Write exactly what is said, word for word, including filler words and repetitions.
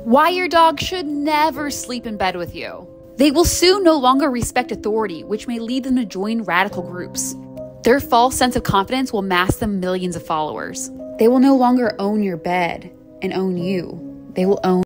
Why your dog should never sleep in bed with you. They will soon no longer respect authority, which may lead them to join radical groups. Their false sense of confidence will mask them millions of followers. They will no longer own your bed and own you. They will own